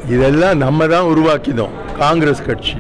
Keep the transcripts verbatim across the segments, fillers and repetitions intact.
இதெல்லாம் நம்ம தான் உருவாக்கினோம். காங்கிரஸ் கட்சி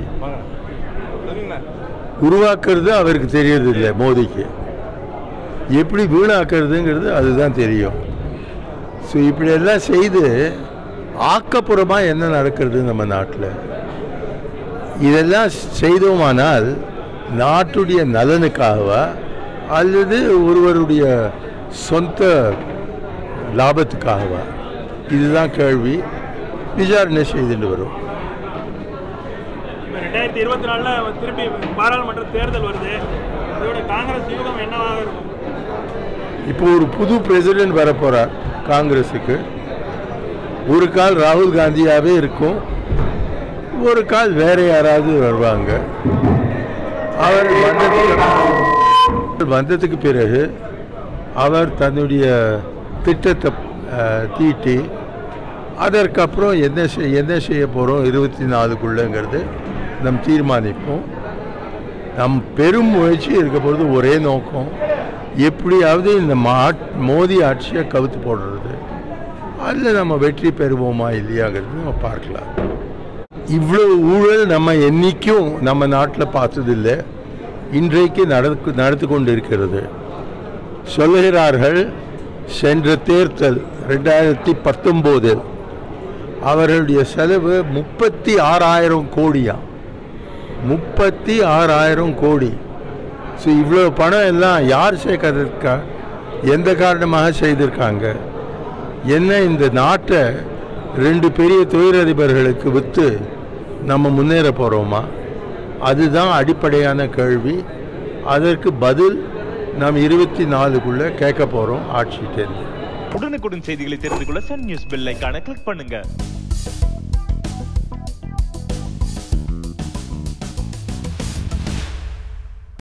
உருவாக்குறது அவருக்கு தெரியறதில்லை. மோடிக்கு எப்படி வீணாக்குறதுங்கிறது அதுதான் தெரியும். ஸோ இப்படியெல்லாம் செய்து ஆக்கப்புறமாக என்ன நடக்கிறது நம்ம நாட்டில், இதெல்லாம் செய்தோமானால் நாட்டுடைய நலனுக்காகவா அல்லது ஒருவருடைய சொந்த லாபத்துக்காகவா, இதுதான் கேள்வி. விசாரணை செய்துட்டு வரும். ரெண்டாயிரத்தி இருபத்தி நாலுல திருப்பி பாராளுமன்ற தேர்தல் வருது. அதோட காங்கிரஸ் யூகம் என்னவாக இருக்கும்? இப்போ ஒரு புது பிரசிடென்ட் வர போறார் காங்கிரஸுக்கு. ஒரு கால் ராகுல் காந்தியாவே இருக்கும், ஒரு கால் வேற யாராவது வருவாங்க. அவர் வந்ததுக்கு பிறகு அவர் தன்னுடைய திட்டத்தை தீட்டி அதற்கப்புறம் என்ன செய் என்ன செய்ய போகிறோம் இருபத்தி நாலுக்குள்ளங்கிறது நம் தீர்மானிப்போம். நம் பெரும் முயற்சி இருக்க பொழுது ஒரே நோக்கம், எப்படியாவது இந்த மா மோடி ஆட்சியை கவுத்து போடுறது, அதில் நம்ம வெற்றி பெறுவோமா இல்லையாங்கிறது நம்ம பார்க்கலாம். இவ்வளோ ஊழல் நம்ம என்றைக்கும் நம்ம நாட்டில் பார்த்ததில்லை, இன்றைக்கு நடக்கு நடந்து கொண்டு இருக்கிறது. சொல்லுகிறார்கள் சென்ற தேர்தல் ரெண்டாயிரத்தி பத்தொம்போதில் அவர்களுடைய செலவு முப்பத்தி ஆறாயிரம் கோடியா முப்பத்தி ஆறாயிரம் கோடி. ஸோ இவ்வளோ பணம் எல்லாம் யார் சேர்க்கறதுக்கா, எந்த காரணமாக செய்திருக்காங்க? என்ன இந்த நாட்டை ரெண்டு பெரிய தொழிலதிபர்களுக்கு விற்று நம்ம முன்னேற போகிறோமா? அதுதான் அடிப்படையான கேள்வி. அதற்கு பதில் நாம் இருபத்தி நாலுக்குள்ளே கேட்க போகிறோம் ஆட்சியிட்டேருந்து. உடனுக்குடன் செய்திகளை தெரிந்து கொள்ள சன் நியூஸ் பெல் ஐகானை கிளிக் பண்ணுங்க.